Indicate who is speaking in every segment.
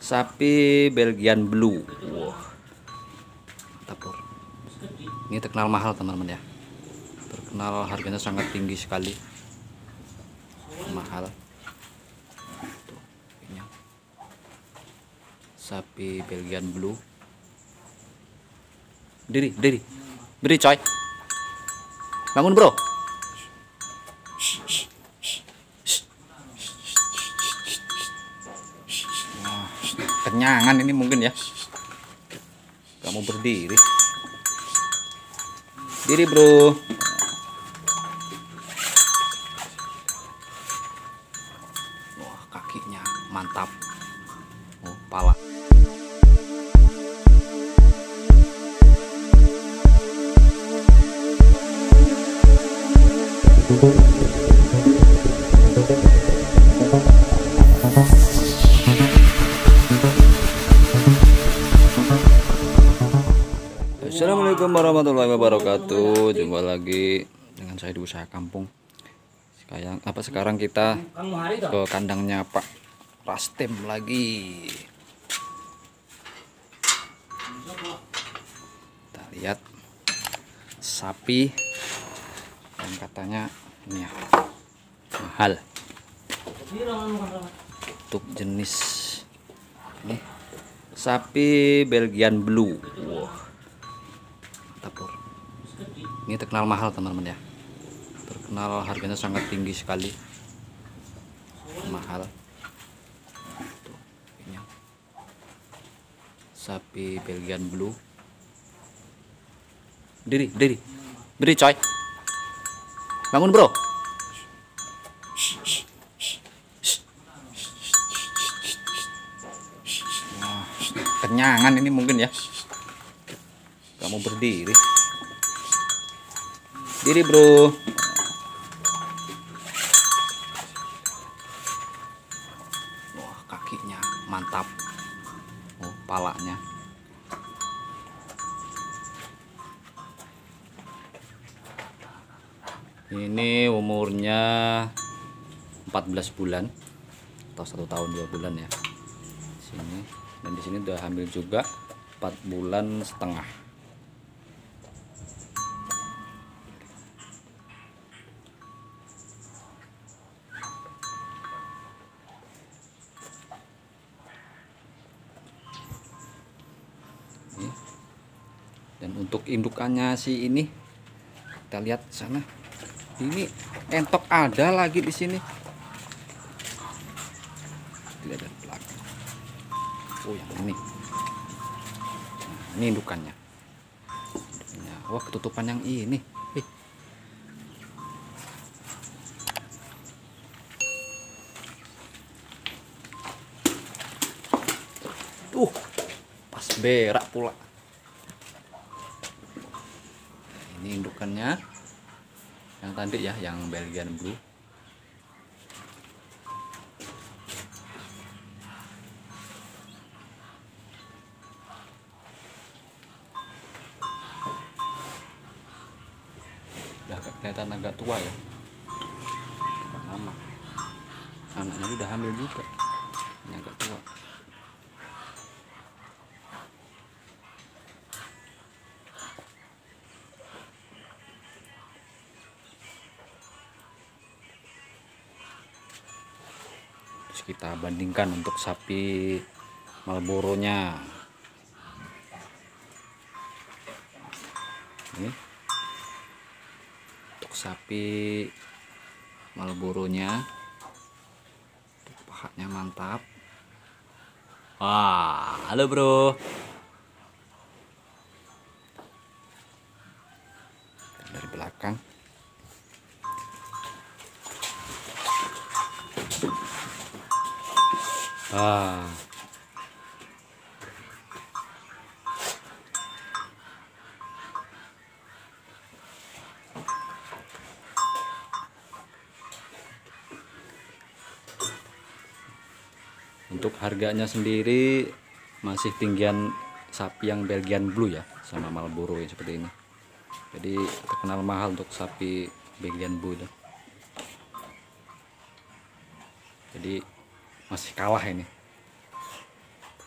Speaker 1: sapi Belgian Blue. Wah, mantap bro. Ini terkenal mahal teman-teman ya, terkenal harganya sangat tinggi sekali, mahal. Tuh, ini sapi Belgian Blue. Berdiri coy, bangun bro. Kenyangan ini mungkin ya, kamu berdiri. Diri bro. Wah, kakinya mantap. Oh, pala. Assalamualaikum warahmatullahi wabarakatuh. Jumpa lagi dengan saya di Usaha Kampung. Sekarang kita ke kandangnya Pak Rastem lagi. Kita lihat sapi yang katanya ini ya, mahal untuk jenis ini sapi Belgian Blue. Wow, mantap bro. Ini terkenal mahal teman-teman ya, terkenal harganya sangat tinggi sekali, mahal. Tuh, ini sapi Belgian Blue. Berdiri coy, bangun bro. Kenyangan ini mungkin ya, kamu berdiri. Diri bro. Wah, kakinya mantap. Oh, palanya. Ini umurnya 14 bulan atau 1 tahun 2 bulan ya. Sini, dan di sini udah hamil juga 4 bulan setengah. Ini. Dan untuk indukannya si ini, kita lihat sana. Ini entok ada lagi di sini. Lihat dari belakang. Oh, yang ini. Nah, ini indukannya. Wah, ketutupan yang ini. Pas berak pula. Ini indukannya. Yang tadi ya, yang Belgian Blue. Udah kelihatan agak tua ya, lama. Anaknya udah hamil juga, ini agak tua. Terus kita bandingkan untuk sapi Marlboro-nya. Ini untuk sapi Marlboro-nya, pahanya mantap. Wah, halo bro. Dari belakang. Untuk harganya sendiri masih tinggian sapi yang Belgian Blue ya, sama Marlboro yang seperti ini. Jadi terkenal mahal untuk sapi Belgian Blue itu. Jadi masih kalah ini.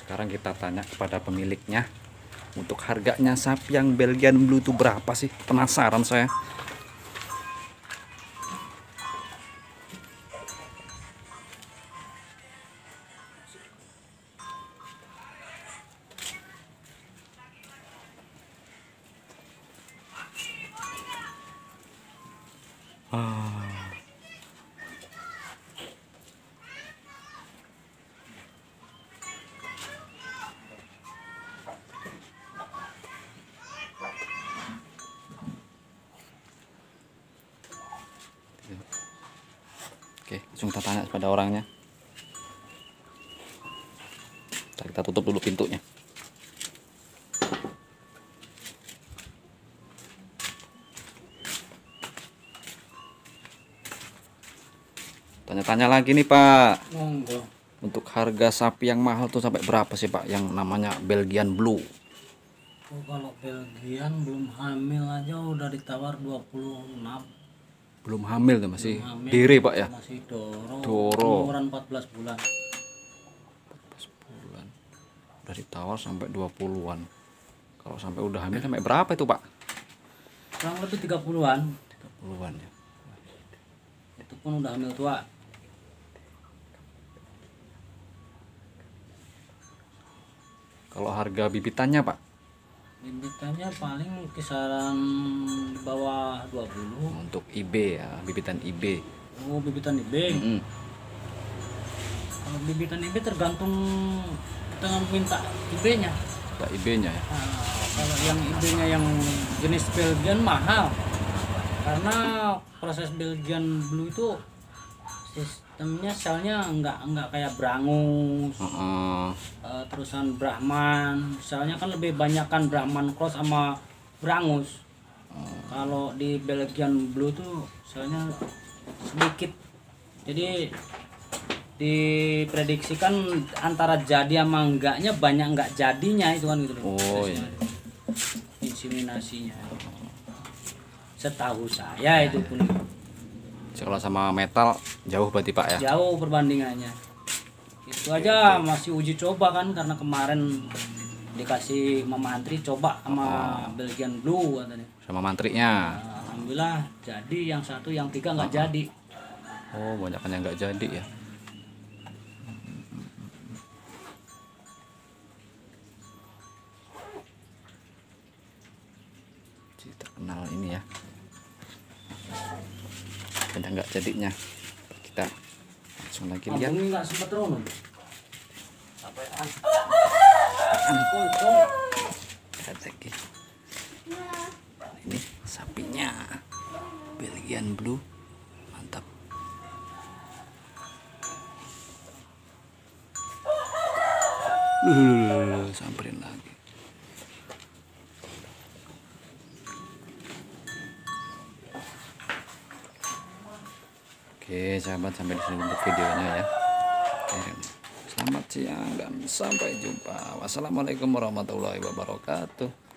Speaker 1: Sekarang kita tanya kepada pemiliknya untuk harganya sapi yang Belgian Blue itu berapa sih? Penasaran saya. Oke, langsung kita tanya kepada orangnya. Kita tutup dulu pintunya. Tanya-tanya lagi nih Pak.
Speaker 2: Monggo.
Speaker 1: Untuk harga sapi yang mahal tuh sampai berapa sih Pak? Yang namanya Belgian Blue.
Speaker 2: Oh, kalau Belgian belum hamil aja udah ditawar 26.
Speaker 1: Belum hamil tuh, masih
Speaker 2: Belum hamil,
Speaker 1: diri Pak ya?
Speaker 2: Masih doro.
Speaker 1: Doro.
Speaker 2: Umuran 14 bulan.
Speaker 1: 14 bulan. Udah ditawar sampai 20-an. Kalau sampai udah hamil sampai berapa itu Pak?
Speaker 2: Kurang lebih 30-an.
Speaker 1: 30-an ya.
Speaker 2: Itu pun udah hamil tua.
Speaker 1: Kalau harga bibitannya Pak?
Speaker 2: Bibitannya paling kisaran di bawah 20.
Speaker 1: Untuk IB ya, bibitan IB.
Speaker 2: Oh, bibitan IB.
Speaker 1: Mm-mm.
Speaker 2: Kalau bibitan IB tergantung kita minta IB-nya.
Speaker 1: Ada IB-nya ya.
Speaker 2: Kalau yang IB-nya yang jenis Belgian mahal. Karena proses Belgian Blue itu sistemnya selnya nggak kayak Brangus, terusan Brahman. Selnya kan lebih banyakkan Brahman cross sama Brangus. Kalau di Belgian Blue tuh selnya sedikit. Jadi diprediksikan antara jadi sama enggaknya banyak enggak jadinya itu kan gitu loh.
Speaker 1: Oh iya.
Speaker 2: Inseminasinya. Setahu saya itu pun
Speaker 1: Kalau sama metal jauh berarti Pak ya?
Speaker 2: jauh perbandingannya. Itu aja masih uji coba kan karena kemarin dikasih Mama Antri coba sama Belgian Blue katanya.
Speaker 1: Sama mantrinya.
Speaker 2: Nah, alhamdulillah jadi yang satu yang tiga nggak jadi.
Speaker 1: Oh, banyak yang nggak jadi ya. Terkenal ini ya. Ada nggak jadinya? Kita langsung lagi lihat.
Speaker 2: Kampung nggak sempet rono.
Speaker 1: Lihat lagi. Ini sapinya Belgian Blue, mantap. Samperin lagi. Oke sahabat, sampai di sini untuk videonya ya. Oke, selamat siang dan sampai jumpa. Wassalamualaikum warahmatullahi wabarakatuh.